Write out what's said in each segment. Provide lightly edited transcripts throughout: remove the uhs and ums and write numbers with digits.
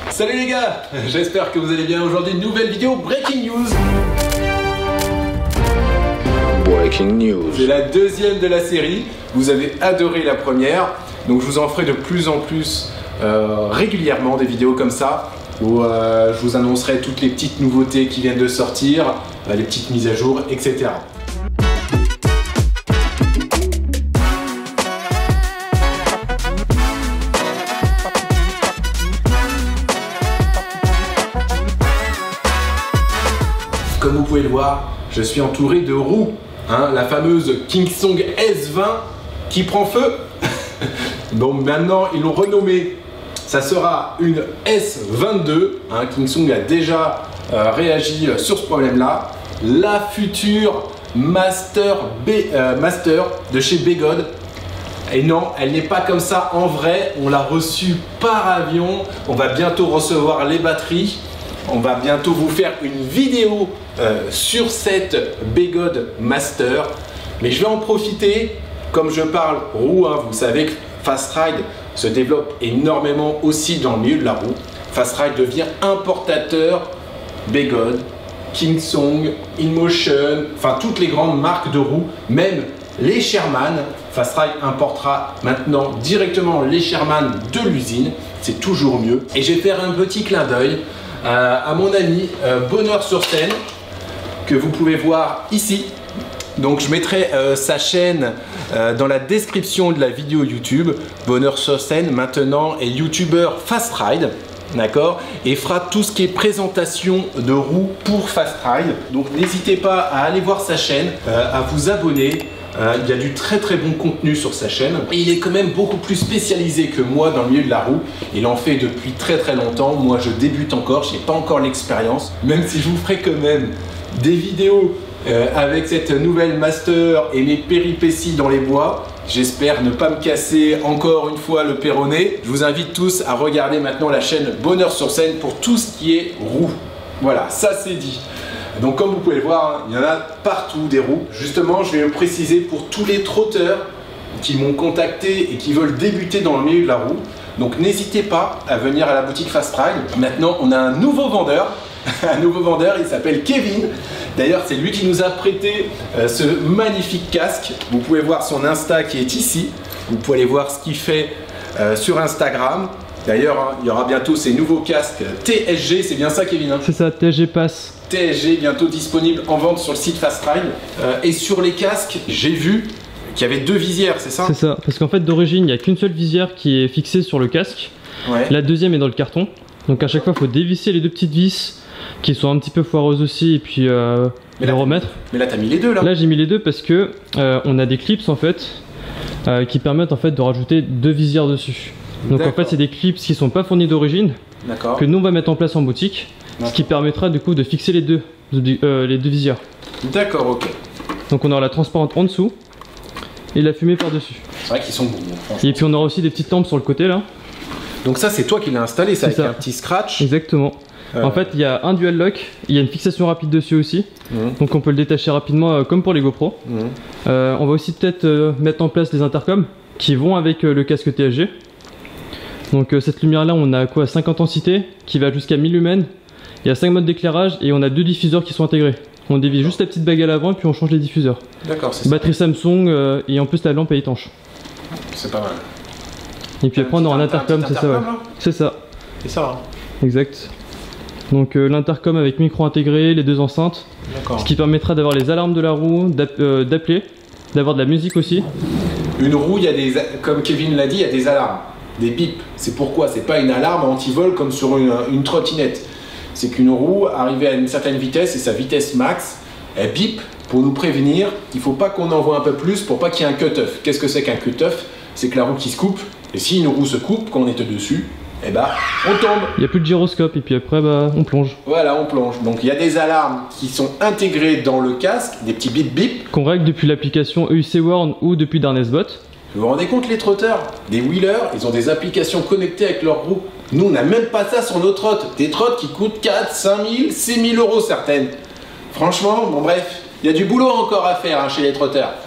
Salut les gars, j'espère que vous allez bien. Aujourd'hui, une nouvelle vidéo Breaking News. Breaking News. C'est la deuxième de la série. Vous avez adoré la première, donc je vous en ferai de plus en plus régulièrement des vidéos comme ça où je vous annoncerai toutes les petites nouveautés qui viennent de sortir, les petites mises à jour, etc. Comme vous pouvez le voir, je suis entouré de roues, hein, la fameuse Kingsong S20 qui prend feu. Donc maintenant ils l'ont renommée, ça sera une S22, hein, Kingsong a déjà réagi sur ce problème là, la future Master de chez Begod. Et non, elle n'est pas comme ça en vrai, on l'a reçue par avion, on va bientôt recevoir les batteries. On va bientôt vous faire une vidéo sur cette Begod Master. Mais je vais en profiter, comme je parle roue, hein, vous savez que Fast Ride se développe énormément aussi dans le milieu de la roue. Fast Ride devient importateur Begod, Kingsong, InMotion, enfin toutes les grandes marques de roues, même les Sherman. Fast Ride importera maintenant directement les Sherman de l'usine, c'est toujours mieux. Et je vais faire un petit clin d'œil à mon ami Bonheur sur scène que vous pouvez voir ici. Donc je mettrai sa chaîne dans la description de la vidéo YouTube. Bonheur sur scène maintenant est youtubeur Fast Ride, d'accord, et fera tout ce qui est présentation de roues pour Fast Ride. Donc n'hésitez pas à aller voir sa chaîne, à vous abonner. Il y a du très bon contenu sur sa chaîne et il est quand même beaucoup plus spécialisé que moi dans le milieu de la roue. Il en fait depuis très longtemps. Moi je débute encore, je n'ai pas encore l'expérience, même si je vous ferai quand même des vidéos avec cette nouvelle Master et mes péripéties dans les bois. J'espère ne pas me casser encore une fois le péroné. Je vous invite tous à regarder maintenant la chaîne Bonheur sur scène pour tout ce qui est roue. Voilà, ça c'est dit. Donc comme vous pouvez le voir, hein, il y en a partout des roues. Justement, je vais le préciser pour tous les trotteurs qui m'ont contacté et qui veulent débuter dans le milieu de la roue. Donc n'hésitez pas à venir à la boutique Fast Ride. Maintenant, on a un nouveau vendeur. Un nouveau vendeur, il s'appelle Kevin. D'ailleurs, c'est lui qui nous a prêté ce magnifique casque. Vous pouvez voir son Insta qui est ici. Vous pouvez aller voir ce qu'il fait sur Instagram. D'ailleurs, hein, il y aura bientôt ces nouveaux casques TSG, c'est bien ça Kevin, hein? C'est ça, TSG Pass. TSG bientôt disponible en vente sur le site Fast Ride. Et sur les casques, j'ai vu qu'il y avait deux visières, c'est ça? C'est ça, parce qu'en fait d'origine, il n'y a qu'une seule visière qui est fixée sur le casque. Ouais. La deuxième est dans le carton. Donc à chaque fois, il faut dévisser les deux petites vis qui sont un petit peu foireuses aussi et puis les remettre. Mais là, tu as mis les deux là? Là, j'ai mis les deux parce que on a des clips en fait qui permettent en fait de rajouter deux visières dessus. Donc en fait, c'est des clips qui sont pas fournis d'origine, que nous on va mettre en place en boutique, ce qui permettra du coup de fixer les deux visières. D'accord, ok. Donc on aura la transparente en dessous et la fumée par dessus. C'est vrai qu'ils sont beaux. Et puis on aura aussi des petites lampes sur le côté là. Donc ça c'est toi qui l'as installé, ça, avec un petit scratch. Exactement. En fait il y a un dual lock, il y a une fixation rapide dessus aussi. Donc on peut le détacher rapidement comme pour les GoPro. On va aussi peut-être mettre en place les intercoms qui vont avec le casque TSG. Donc cette lumière là, on a quoi, 5 intensités qui va jusqu'à 1000 lumens. Il y a 5 modes d'éclairage et on a 2 diffuseurs qui sont intégrés. On dévie juste la petite bague à l'avant et puis on change les diffuseurs. D'accord, c'est ça. Batterie Samsung et en plus la lampe est étanche. C'est pas mal. Et puis après on aura un intercom, c'est ça, ouais. C'est ça. C'est ça, hein. Exact. Donc l'intercom avec micro intégré, les deux enceintes. Ce qui permettra d'avoir les alarmes de la roue, d'appeler, d'avoir de la musique aussi. Une roue, il y a des, comme Kevin l'a dit, il y a des alarmes. Des bips. C'est pourquoi? C'est pas une alarme anti-vol comme sur une trottinette. C'est qu'une roue, arrivée à une certaine vitesse, et sa vitesse max, elle bip pour nous prévenir qu'il ne faut pas qu'on envoie un peu plus pour pas qu'il y ait un cut-off. Qu'est-ce que c'est qu'un cut-off? C'est que la roue qui se coupe, et si une roue se coupe quand on est dessus, eh ben, on tombe. Il n'y a plus de gyroscope, et puis après, bah, on plonge. Voilà, on plonge. Donc il y a des alarmes qui sont intégrées dans le casque, des petits bip-bip. Qu'on règle depuis l'application EUC Warn ou depuis Darnesbot. Vous vous rendez compte, les trotteurs, des wheelers, ils ont des applications connectées avec leurs roues. Nous, on n'a même pas ça sur nos trottes. Des trottes qui coûtent 4, 5 000, 6 000 euros certaines. Franchement, bon bref, il y a du boulot encore à faire hein, chez les trotteurs.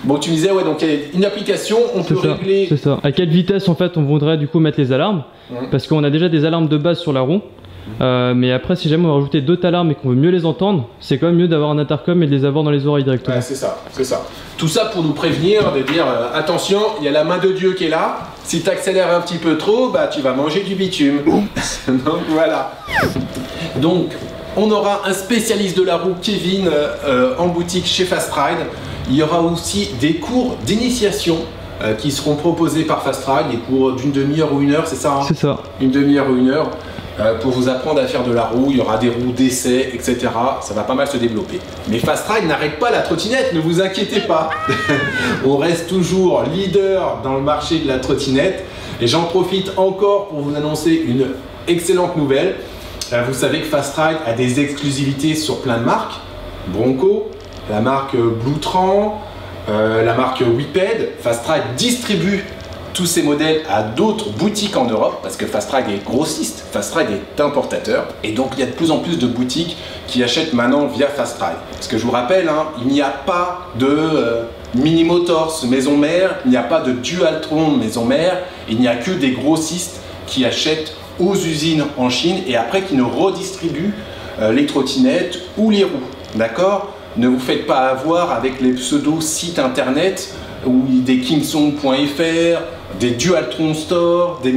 Bon, tu me disais, ouais, donc il y a une application, on peut régler. C'est ça. À quelle vitesse en fait on voudrait du coup mettre les alarmes, parce qu'on a déjà des alarmes de base sur la roue. Mais après, si jamais on veut rajouter d'autres alarmes et qu'on veut mieux les entendre, c'est quand même mieux d'avoir un intercom et de les avoir dans les oreilles directement. Ouais, c'est ça, c'est ça. Tout ça pour nous prévenir, de dire attention, il y a la main de Dieu qui est là. Si tu accélères un petit peu trop, bah tu vas manger du bitume. Donc voilà. Donc on aura un spécialiste de la roue, Kevin, en boutique chez Fast Ride. Il y aura aussi des cours d'initiation qui seront proposés par Fast Ride, des cours d'une demi-heure ou une heure, c'est ça hein? C'est ça. Une demi-heure ou une heure. Pour vous apprendre à faire de la roue, il y aura des roues d'essai, etc. Ça va pas mal se développer. Mais Fast Ride n'arrête pas la trottinette, ne vous inquiétez pas. On reste toujours leader dans le marché de la trottinette. Et j'en profite encore pour vous annoncer une excellente nouvelle. Vous savez que Fast Ride a des exclusivités sur plein de marques. Bronco, la marque Bluetran, la marque Whipped. Fast Ride distribue tous ces modèles à d'autres boutiques en Europe parce que Fast Ride est grossiste, Fast Ride est importateur et donc il y a de plus en plus de boutiques qui achètent maintenant via Fast Ride. Parce que je vous rappelle, hein, il n'y a pas de Mini Motors maison mère, il n'y a pas de Dualtron maison mère, il n'y a que des grossistes qui achètent aux usines en Chine et après qui nous redistribuent les trottinettes ou les roues. D'accord ? Ne vous faites pas avoir avec les pseudo sites internet ou des kingsong.fr, des Dualtron Store, des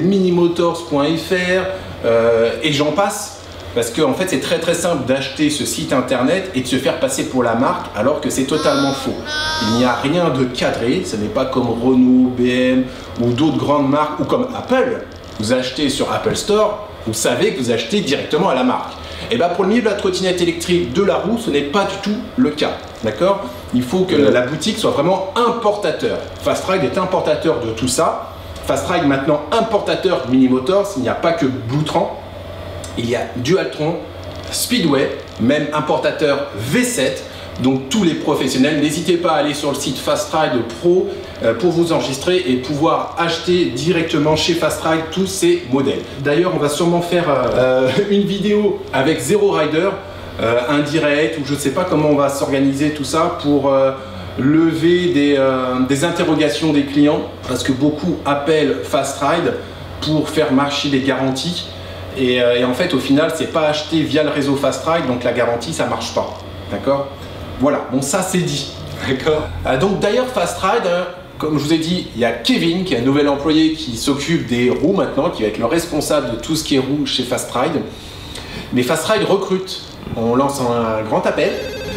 minimotors.fr et j'en passe parce que en fait c'est très très simple d'acheter ce site internet et de se faire passer pour la marque alors que c'est totalement faux. Il n'y a rien de cadré, ce n'est pas comme Renault, BM ou d'autres grandes marques ou comme Apple. Vous achetez sur Apple Store, vous savez que vous achetez directement à la marque. Et bien pour le milieu de la trottinette électrique, de la roue, ce n'est pas du tout le cas. D'accord ? Il faut que la boutique soit vraiment importateur. Fast Ride est importateur de tout ça. Fast Ride maintenant importateur Mini Motors. Il n'y a pas que Bluetran. Il y a Dualtron, Speedway, même importateur V7. Donc tous les professionnels, n'hésitez pas à aller sur le site Fast Ride Pro pour vous enregistrer et pouvoir acheter directement chez Fast Ride tous ces modèles. D'ailleurs, on va sûrement faire une vidéo avec Zero Rider, un direct, ou je ne sais pas comment on va s'organiser tout ça pour lever des interrogations des clients, parce que beaucoup appellent Fast Ride pour faire marcher les garanties. Et en fait, au final, c'est pas acheté via le réseau Fast Ride, donc la garantie, ça marche pas. D'accord ? Voilà, bon ça c'est dit, d'accord. Donc d'ailleurs Fast Ride, comme je vous ai dit, il y a Kevin qui est un nouvel employé qui s'occupe des roues maintenant, qui va être le responsable de tout ce qui est roues chez Fast Ride. Mais Fast Ride recrute, on lance un grand appel,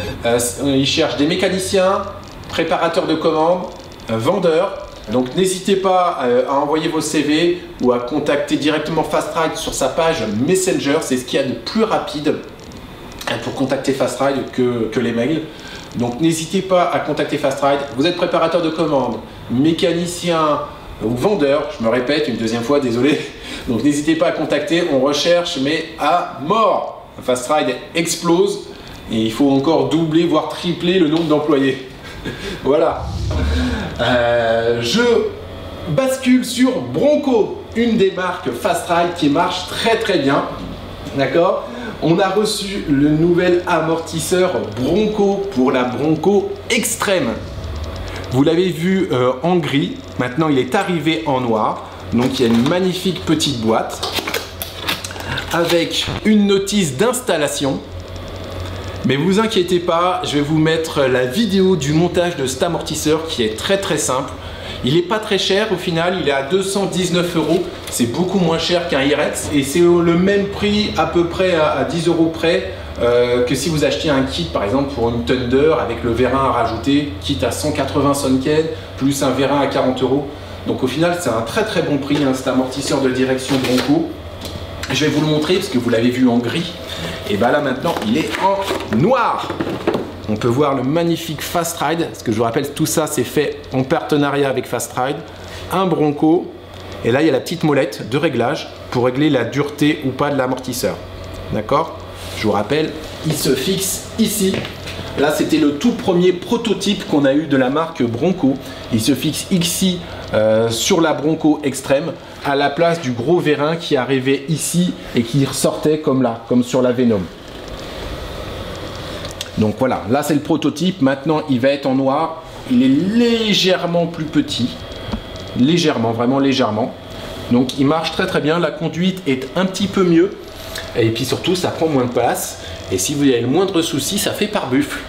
il cherche des mécaniciens, préparateurs de commandes, vendeurs. Donc n'hésitez pas à envoyer vos CV ou à contacter directement Fast Ride sur sa page Messenger, c'est ce qu'il y a de plus rapide pour contacter Fast Ride que les mails. Donc n'hésitez pas à contacter Fast Ride. Vous êtes préparateur de commandes, mécanicien ou vendeur, je me répète une deuxième fois, désolé. Donc n'hésitez pas à contacter, on recherche mais à mort. Fast Ride explose et il faut encore doubler voire tripler le nombre d'employés. Voilà. Je bascule sur Bronco, une des marques Fast Ride qui marche très très bien. D'accord ? On a reçu le nouvel amortisseur Bronco pour la Bronco Extreme. Vous l'avez vu en gris, maintenant il est arrivé en noir. Donc il y a une magnifique petite boîte avec une notice d'installation. Mais vous inquiétez pas, je vais vous mettre la vidéo du montage de cet amortisseur qui est très très simple. Il n'est pas très cher au final, il est à 219 €. C'est beaucoup moins cher qu'un Irex et c'est le même prix à peu près à 10 € près que si vous achetiez un kit par exemple pour une Thunder avec le vérin à rajouter, kit à 180 Sonken plus un vérin à 40 €. Donc au final c'est un très très bon prix, hein, cet amortisseur de direction Bronco. Je vais vous le montrer parce que vous l'avez vu en gris. Et bien là maintenant il est en noir. On peut voir le magnifique Fast Ride, parce que je vous rappelle, tout ça c'est fait en partenariat avec Fast Ride. Un Bronco, et là il y a la petite molette de réglage pour régler la dureté ou pas de l'amortisseur. D'accord ? Je vous rappelle, il se fixe ici. Là c'était le tout premier prototype qu'on a eu de la marque Bronco. Il se fixe ici sur la Bronco Extreme, à la place du gros vérin qui arrivait ici et qui ressortait comme là, comme sur la Venom. Donc voilà, là c'est le prototype, maintenant il va être en noir il est légèrement plus petit. Légèrement, vraiment légèrement. Donc il marche très très bien, la conduite est un petit peu mieux. Et puis surtout, ça prend moins de place. Et si vous avez le moindre souci, ça fait pare-buffle.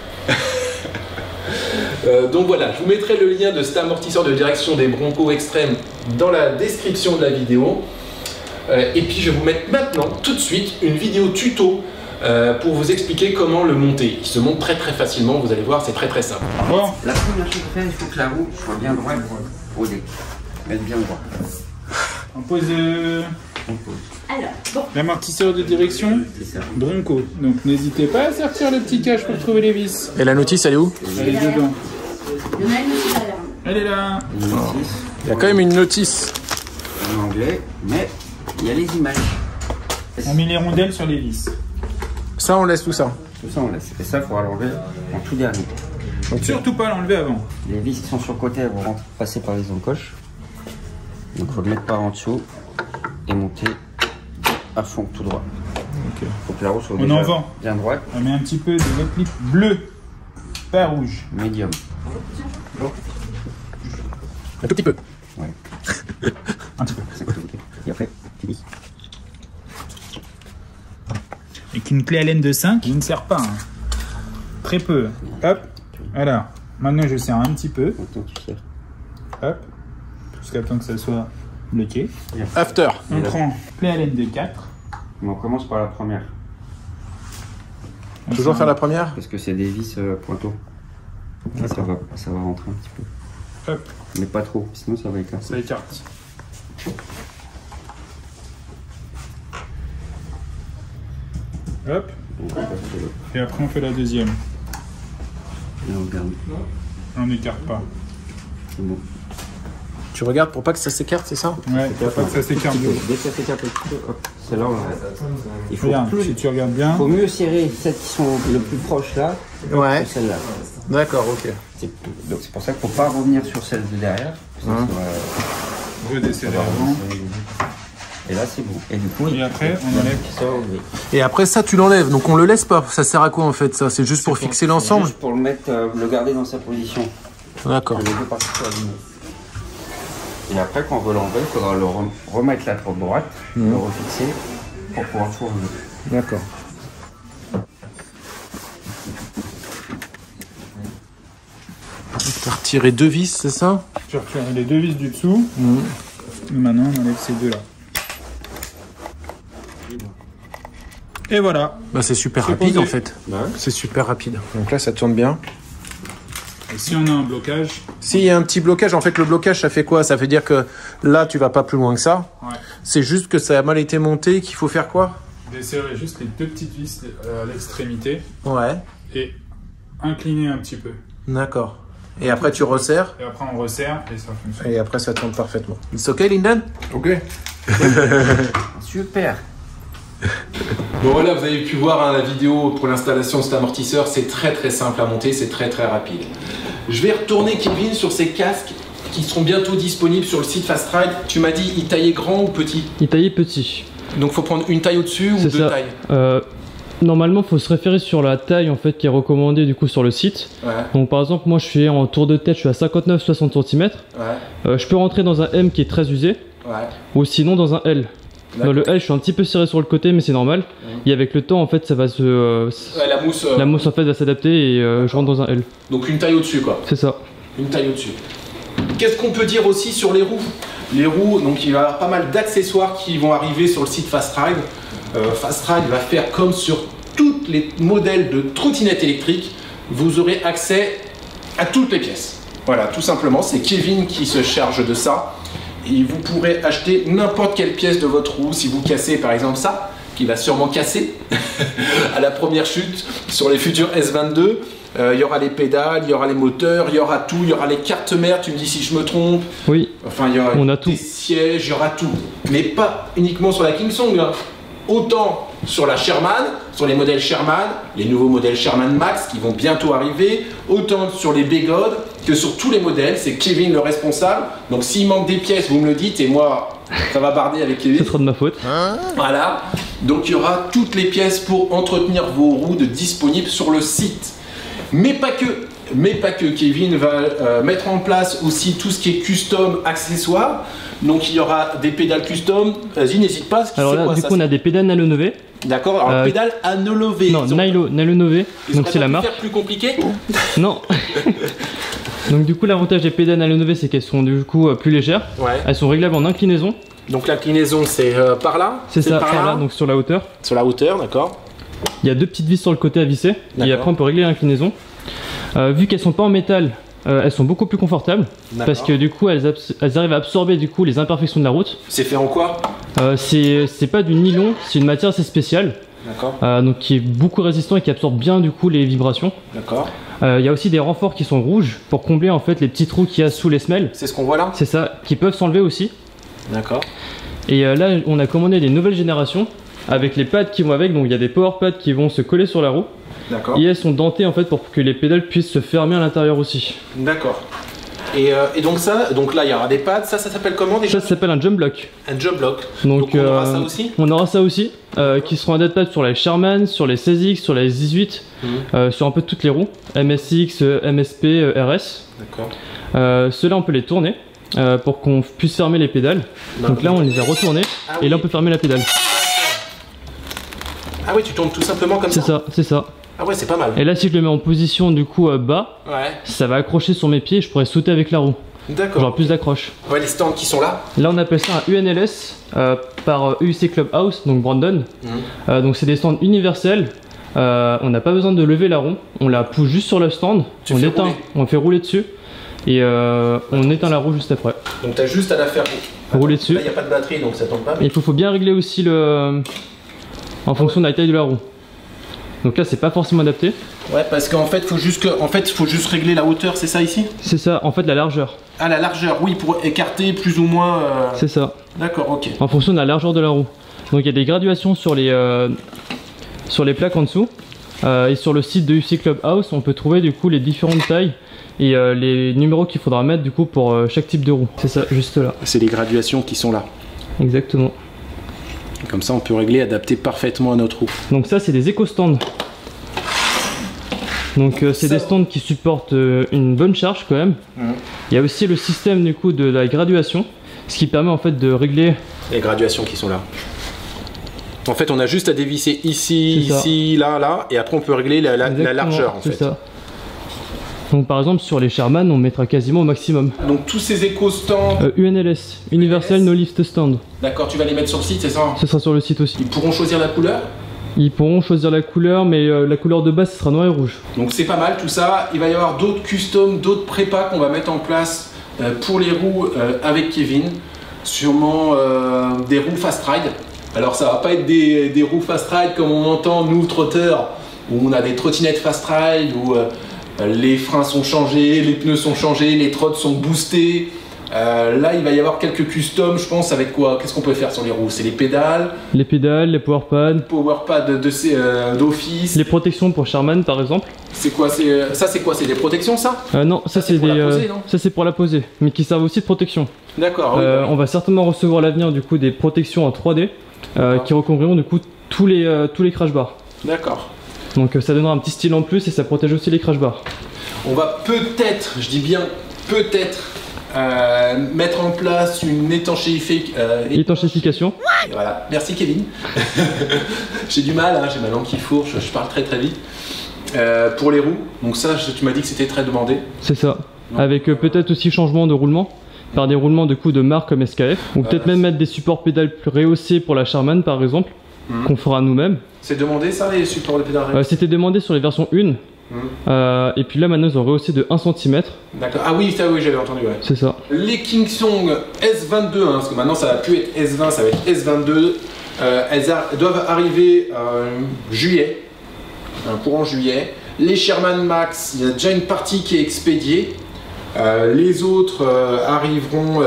Donc voilà, je vous mettrai le lien de cet amortisseur de direction des Bronco Extreme dans la description de la vidéo. Et puis je vais vous mettre maintenant, tout de suite, une vidéo tuto pour vous expliquer comment le monter. Il se monte très très facilement, vous allez voir, c'est très très simple. Bon. La première chose à faire, il faut que la roue soit bien droite pour rouler. Mettre bien droit. On pose Alors, bon. l'amortisseur de direction Bronco. Donc n'hésitez pas à sortir le petit cache pour trouver les vis. Et la notice, elle est où? Elle est dedans. Il y en a une aussi derrière. Elle est là. Il y a quand même une notice. En anglais, mais il y a les images. On met les rondelles sur les vis. Ça, on laisse tout ça. Tout ça, on laisse. Et ça, il faudra l'enlever en tout dernier. Donc surtout pas l'enlever avant. Les vis qui sont sur le côté, elles vont passer par les encoches. Donc il faut le mettre par en dessous et monter à fond tout droit. Ok. Faut que la roue soit On en vend. bien droite, On met un petit peu de wet clip bleu, pas rouge. médium. Un tout petit peu. Ouais. Un petit peu. Et après, tu vis. Avec une clé à laine de 5, il ne sert pas. Hein. Très peu. Hop. Voilà. Maintenant je serre un petit peu. Autant tu serres. Hop. Jusqu'à temps que ça soit bloqué. After. On prend clé à laine de 4. Mais on commence par la première. Toujours faire la première? Parce que c'est des vis pointeaux. Là, ça va rentrer un petit peu. Hop. Mais pas trop, sinon ça va écarter. Ça écarte. Hop. Et après on fait la deuxième. Et on regarde. On n'écarte pas. C'est bon. Tu regardes pour pas que ça s'écarte, c'est ça? Ouais, faut pas que ça s'écarte. Dès que ça s'écarte un petit peu, hop, celle-là on l'arrête. Il faut Regarde, si tu regardes bien. faut mieux serrer celles qui sont le plus proches là Ouais. que celle-là. D'accord, ok. Donc c'est pour ça qu'il ne faut pas revenir sur celle de derrière. Parce que ça va- Redesserrer ça va avant. remonter. Et là c'est bon. Et du coup, Et après, on enlève. ça va ouvrir. Et après ça, tu l'enlèves, donc on le laisse pas. Ça sert à quoi en fait ça? C'est juste pour fixer l'ensemble? Juste pour le mettre, le garder dans sa position. D'accord. Les deux parties soient alignées. Et après, quand on veut l'enlever, il faudra le remettre la trop droite, le refixer pour pouvoir tout enlever. D'accord. Tu as retiré deux vis, c'est ça? Tu retires les deux vis du dessous. Et maintenant, on enlève ces deux-là. Et voilà. Bah c'est super C'est rapide posé. en fait. C'est super rapide. Donc là ça tourne bien. Et si on a un blocage, S'il y a un petit blocage, en fait le blocage ça fait quoi? Ça veut dire que là tu vas pas plus loin que ça. ouais, C'est juste que ça a mal été monté, qu'il faut faire quoi? desserrer juste les deux petites vis à l'extrémité Ouais. et incliner un petit peu. D'accord. Et après tu resserres Et après, on resserre et ça fonctionne. et après ça tourne parfaitement. It's ok, Lyndon? Ok. Super. Bon voilà, vous avez pu voir hein, la vidéo pour l'installation de cet amortisseur, c'est très très simple à monter, c'est très très rapide. Je vais retourner Kevin sur ces casques qui seront bientôt disponibles sur le site Fast Ride. Tu m'as dit, ils taillaient grand ou petit? Il taillait petit. Donc faut prendre une taille au-dessus ou C'est deux ça. tailles? Normalement, faut se référer sur la taille en fait qui est recommandée du coup sur le site. Ouais, Donc par exemple, moi je suis en tour de tête, je suis à 59-60 cm. ouais, Je peux rentrer dans un M qui est très usé ouais. ou sinon dans un L. Dans le L, je suis un petit peu serré sur le côté, mais c'est normal. Et avec le temps, en fait, ça va se. Ouais, la mousse. La mousse en fait va s'adapter et je rentre dans un L. Donc une taille au-dessus quoi. C'est ça. Une taille au-dessus. Qu'est-ce qu'on peut dire aussi sur les roues? Les roues, donc il va y avoir pas mal d'accessoires qui vont arriver sur le site Fast Ride. Fast Ride va faire comme sur tous les modèles de trottinettes électriques, vous aurez accès à toutes les pièces. Voilà, tout simplement, c'est Kevin qui se charge de ça. Et vous pourrez acheter n'importe quelle pièce de votre roue. Si vous cassez par exemple ça, qui va sûrement casser à la première chute sur les futurs S22, il y aura les pédales, il y aura les moteurs, il y aura tout, il y aura les cartes mères, tu me dis si je me trompe. Oui. Enfin, il y aura On a des tout. sièges, il y aura tout. Mais pas uniquement sur la Kingsong, hein. Autant sur la Sherman, sur les modèles Sherman, les nouveaux modèles Sherman Max qui vont bientôt arriver, autant sur les Begod que sur tous les modèles. C'est Kevin le responsable. Donc s'il manque des pièces, vous me le dites et moi, ça va barder avec Kevin. Ce sera de ma faute. Voilà. Donc il y aura toutes les pièces pour entretenir vos roues disponibles sur le site. Mais pas que. mais pas que. Kevin va mettre en place aussi tout ce qui est custom accessoires. Donc il y aura des pédales custom. Vas-y, n'hésite pas. Alors là, du coup, on a des pédales Nalo Nové. D'accord, alors pédales Anolové. Non, Nalo Nové, donc c'est la marque. Faire plus compliqué. Non. Donc du coup, l'avantage des pédales Nalo Nové, c'est qu'elles sont du coup plus légères. Ouais. Elles sont réglables en inclinaison. Donc l'inclinaison, c'est par là. C'est ça, par là, donc sur la hauteur. Sur la hauteur, d'accord. Il y a deux petites vis sur le côté à visser. Et après, on peut régler l'inclinaison. Vu qu'elles sont pas en métal, elles sont beaucoup plus confortables. Parce que du coup, elles arrivent à absorber du coup les imperfections de la route. C'est fait en quoi? C'est pas du nylon, c'est une matière assez spéciale. D'accord. Donc qui est beaucoup résistant et qui absorbe bien du coup les vibrations. D'accord. Il y a aussi des renforts qui sont rouges pour combler en fait les petits trous qu'il y a sous les semelles. C'est ce qu'on voit là? C'est ça, qui peuvent s'enlever aussi. D'accord. Et là, on a commandé des nouvelles générations avec les pads qui vont avec. Donc il y a des power pads qui vont se coller sur la roue. D'accord. Et elles sont dentées en fait pour que les pédales puissent se fermer à l'intérieur aussi. D'accord. Et donc ça, donc là il y aura des pads. Ça s'appelle comment déjà? Ça s'appelle un jump block. Un jump block. Donc on aura ça aussi? On aura ça aussi, qui seront un dead pad sur la Sherman, sur les 16X, sur les 18, sur un peu toutes les roues, MSX, MSP, RS. D'accord. Ceux-là on peut les tourner pour qu'on puisse fermer les pédales. Donc là on les a retournés et là on peut fermer la pédale. Ah oui, tu tournes tout simplement comme ça? C'est ça, c'est ça. Ah ouais, c'est pas mal. Et là si je le mets en position du coup bas, Ouais. ça va accrocher sur mes pieds et je pourrais sauter avec la roue. D'accord. Genre plus d'accroche. Ouais, les stands qui sont là. Là on appelle ça un UNLS par UC Clubhouse, donc Brandon. Donc c'est des stands universels. On n'a pas besoin de lever la roue, on la pousse juste sur le stand, on éteint, rouler. On fait rouler dessus et on éteint la roue juste après. Donc t'as juste à la faire rouler dessus. Là il n'y a pas de batterie donc ça tombe pas. Mais il faut bien régler aussi le en fonction de la taille de la roue. Donc là c'est pas forcément adapté. Ouais, parce qu'en fait faut juste régler la hauteur, c'est ça ici? C'est ça, en fait la largeur. Ah, la largeur, oui, pour écarter plus ou moins. C'est ça. D'accord, ok. En fonction de la largeur de la roue. Donc il y a des graduations sur les plaques en dessous. Et sur le site de UC Clubhouse, on peut trouver du coup les différentes tailles et les numéros qu'il faudra mettre du coup pour chaque type de roue. C'est ça, juste là. C'est les graduations qui sont là. Exactement. Comme ça, on peut régler, adapter parfaitement à notre roue. Donc ça, c'est des éco-stands. Donc c'est des stands qui supportent une bonne charge quand même. Il y a aussi le système du coup de la graduation, ce qui permet en fait de régler les graduations qui sont là. En fait, on a juste à dévisser ici, ici, là, et après on peut régler la largeur en fait. Ça. Donc par exemple sur les Sherman, on mettra quasiment au maximum. Donc tous ces éco-stands UNLS, Universal No Lift Stand. D'accord, tu vas les mettre sur le site, c'est ça? Ce sera sur le site aussi. Ils pourront choisir la couleur? Ils pourront choisir la couleur, mais la couleur de base ce sera noir et rouge. Donc c'est pas mal tout ça. Il va y avoir d'autres customs, d'autres prépas qu'on va mettre en place pour les roues avec Kevin. Sûrement des roues fast ride. Alors ça va pas être des roues fast ride comme on entend nous trotteurs, où on a des trottinettes fast ride, où les freins sont changés, les pneus sont changés, les trottes sont boostés. Là il va y avoir quelques customs, je pense, avec quoi? Qu'est-ce qu'on peut faire sur les roues? C'est les pédales, les power pads d'office, les protections pour Sherman par exemple. C'est quoi? Ça c'est quoi? C'est des protections ça? Non, ça c'est pour la poser, mais qui servent aussi de protection. D'accord. Oui, on va certainement recevoir à l'avenir du coup des protections en 3D qui recouvriront du coup tous les crash bars. D'accord. Donc ça donnera un petit style en plus et ça protège aussi les crash bars. On va peut-être, je dis bien peut-être, mettre en place une étanchéification. Voilà, merci Kevin. J'ai du mal, hein, j'ai ma langue qui fourche, je parle très très vite. Pour les roues, donc ça tu m'as dit que c'était très demandé. C'est ça, avec peut-être aussi changement de roulement, par des roulements de coups de marque comme SKF, ou peut-être même mettre des supports pédales plus rehaussés pour la Sherman par exemple, qu'on fera nous-mêmes. C'est demandé ça les supports de pédales rehaussés? C'était demandé sur les versions 1. Et puis là maintenant ils ont rehaussé de 1 cm. D'accord, ah oui, ça oui j'avais entendu, ouais. C'est ça. Les Kingsong S22, hein, parce que maintenant ça va plus être S20, ça va être S22. Elles doivent arriver juillet, courant juillet. Les Sherman Max, il y a déjà une partie qui est expédiée. Les autres arriveront,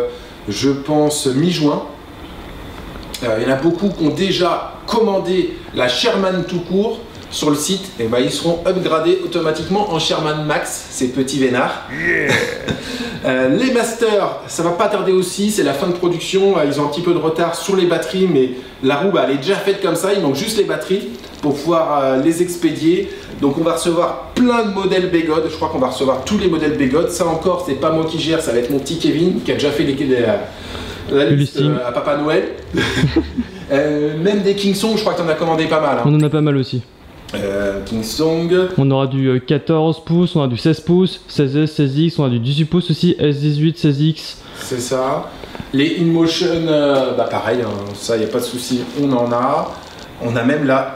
je pense, mi-juin. Il y en a beaucoup qui ont déjà commandé la Sherman tout court. sur le site, et ben, ils seront upgradés automatiquement en Sherman Max, ces petits vénards. Les masters, ça va pas tarder aussi, c'est la fin de production, ils ont un petit peu de retard sur les batteries, mais la roue elle est déjà faite comme ça, il manque juste les batteries pour pouvoir les expédier. Donc on va recevoir plein de modèles Begod, je crois qu'on va recevoir tous les modèles Begod, ça encore c'est pas moi qui gère, ça va être mon petit Kevin qui a déjà fait la liste à Papa Noël. Même des Kingsong, je crois que t'en as commandé pas mal. Hein. On en a pas mal aussi. Kingsong. On aura du 14 pouces, on aura du 16 pouces, 16S, 16X, on a du 18 pouces aussi, S18, 16X. C'est ça. Les InMotion, bah pareil, hein, ça y a pas de souci, on en a. On a même la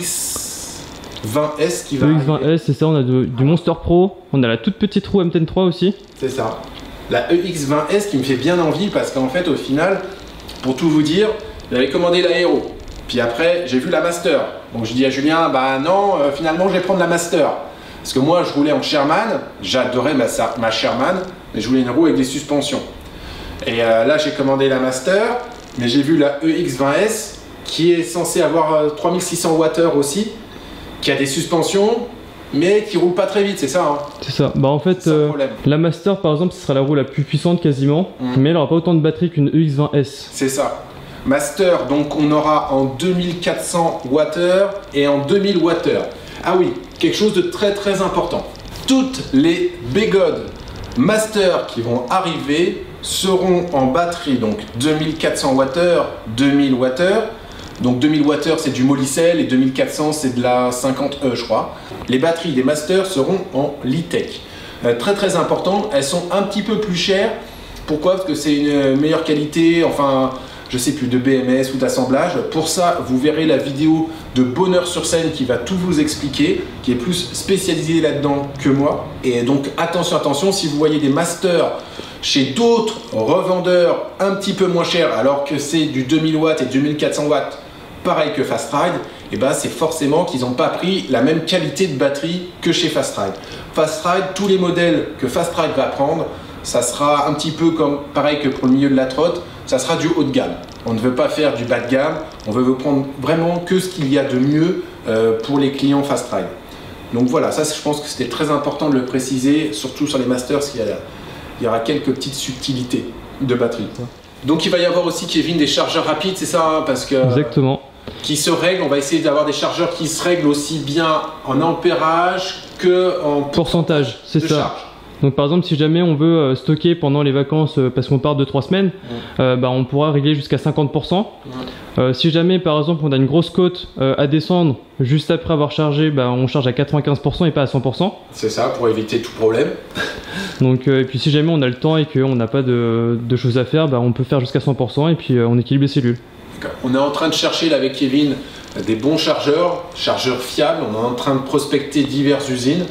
EX20S qui va EX20S, c'est ça, on a du Monster Pro, on a la toute petite roue M10 aussi. C'est ça. La EX20S qui me fait bien envie parce qu'en fait au final, pour tout vous dire, j'avais commandé la Hero. Puis après, j'ai vu la Master. Donc je dis à Julien, bah non, finalement je vais prendre la Master. Parce que moi je roulais en Sherman, j'adorais ma Sherman, mais je voulais une roue avec des suspensions. Et là j'ai commandé la Master, mais j'ai vu la EX20S qui est censée avoir 3600 Wh aussi, qui a des suspensions, mais qui roule pas très vite, c'est ça hein. C'est ça. Bah en fait, la Master par exemple, ce sera la roue la plus puissante quasiment, mais elle aura pas autant de batterie qu'une EX20S. C'est ça. Master, donc on aura en 2400 Wh et en 2000 Wh. Ah oui, quelque chose de très très important. Toutes les Begod Master qui vont arriver seront en batterie, donc 2400 Wh, 2000 Wh. Donc 2000 Wh c'est du Molicel et 2400 c'est de la 50E je crois. Les batteries des Masters seront en Litech. Très très important, elles sont un petit peu plus chères. Pourquoi? Parce que c'est une meilleure qualité, enfin je sais plus, de BMS ou d'assemblage. Pour ça, vous verrez la vidéo de Bonheur sur scène qui va tout vous expliquer, qui est plus spécialisé là-dedans que moi. Et donc attention, attention, si vous voyez des Masters chez d'autres revendeurs un petit peu moins chers, alors que c'est du 2000 watts et 2400 watts, pareil que Fast Ride, et ben c'est forcément qu'ils n'ont pas pris la même qualité de batterie que chez Fast Ride. Fast Ride, tous les modèles que Fast Ride va prendre, ça sera un petit peu comme pareil que pour le milieu de la trotte, ça sera du haut de gamme. On ne veut pas faire du bas de gamme, on veut prendre vraiment que ce qu'il y a de mieux pour les clients Fast Ride. Donc voilà, ça je pense que c'était très important de le préciser, surtout sur les Masters, parce qu'il y aura quelques petites subtilités de batterie. Donc il va y avoir aussi, Kevin, des chargeurs rapides, c'est ça hein, parce que exactement. Qui se règlent, on va essayer d'avoir des chargeurs qui se règlent aussi bien en ampérage que en pourcentage, c'est ça. Charge. Donc par exemple si jamais on veut stocker pendant les vacances parce qu'on part de 3 semaines, bah, on pourra régler jusqu'à 50%. Si jamais par exemple on a une grosse côte à descendre, juste après avoir chargé, bah, on charge à 95% et pas à 100%. C'est ça, pour éviter tout problème. Donc, et puis si jamais on a le temps et qu'on n'a pas de choses à faire, bah, on peut faire jusqu'à 100% et puis on équilibre les cellules. On est en train de chercher là avec Kevin des bons chargeurs fiables, on est en train de prospecter diverses usines.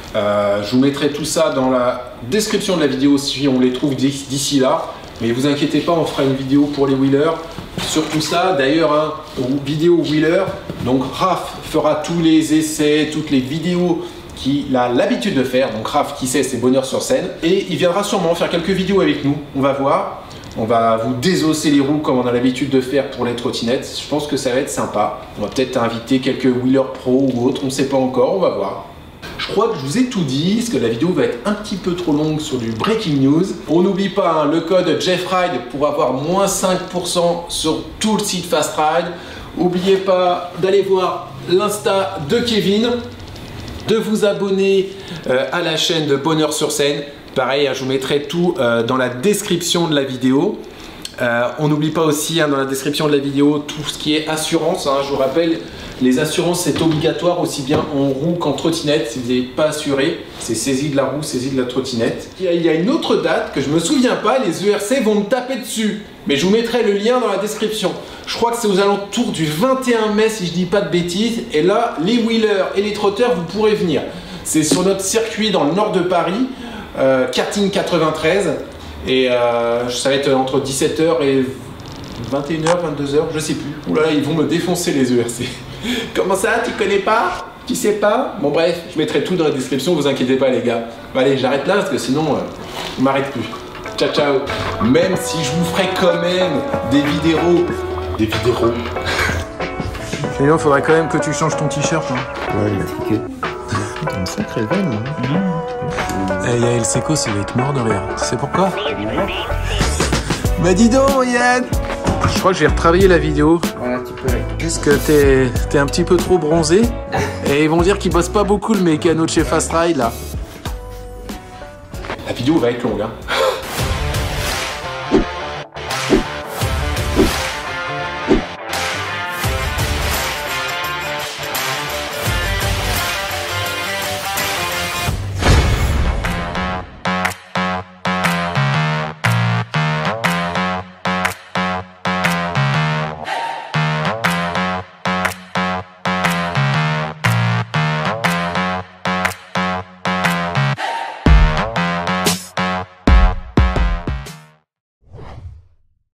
Je vous mettrai tout ça dans la description de la vidéo si on les trouve d'ici là. Mais vous inquiétez pas, on fera une vidéo pour les wheelers sur tout ça. D'ailleurs, hein, vidéo wheeler, donc Raph fera tous les essais, toutes les vidéos qu'il a l'habitude de faire. Donc Raph qui sait, c'est Bonheur sur scène. Et il viendra sûrement faire quelques vidéos avec nous, on va voir. On va vous désosser les roues comme on a l'habitude de faire pour les trottinettes. Je pense que ça va être sympa. On va peut-être inviter quelques wheelers pro ou autres, on ne sait pas encore, on va voir. Je crois que je vous ai tout dit, parce que la vidéo va être un petit peu trop longue sur du breaking news. On n'oublie pas hein, le code JeffRide pour avoir moins 5% sur tout le site Fast Ride. N'oubliez pas d'aller voir l'Insta de Kevin, de vous abonner à la chaîne de Bonheur sur scène. Pareil, je vous mettrai tout dans la description de la vidéo. On n'oublie pas aussi hein, dans la description de la vidéo tout ce qui est assurance. Hein, je vous rappelle, les assurances c'est obligatoire aussi bien en roue qu'en trottinette. Si vous n'êtes pas assuré, c'est saisie de la roue, saisie de la trottinette. Il y a une autre date que je ne me souviens pas, les ERC vont me taper dessus. Mais je vous mettrai le lien dans la description. Je crois que c'est aux alentours du 21 mai si je dis pas de bêtises. Et là, les wheelers et les trotteurs, vous pourrez venir. C'est sur notre circuit dans le nord de Paris, Karting 93. Et ça va être entre 17h et 21h, 22h, je sais plus. Ouh là là, ils vont me défoncer les ERC. Comment ça, tu connais pas? Tu sais pas? Bon bref, je mettrai tout dans la description, vous inquiétez pas les gars. Bon, allez, j'arrête là parce que sinon, je m'arrête plus. Ciao ciao. Même si je vous ferai quand même des vidéos. Mais non, faudrait quand même que tu changes ton t-shirt. Hein. Ouais, il a piqué. T'as une sacrée veine. Hein. Et Yael Seco, ça va être mort de rire. Tu sais pourquoi? Bah dis donc, Yann. Je crois que je vais retravailler la vidéo. Voilà, tu peux. Parce que t'es un petit peu trop bronzé. Et ils vont dire qu'il bosse pas beaucoup le mécano de chez Fast Ride là. La vidéo va être longue, hein.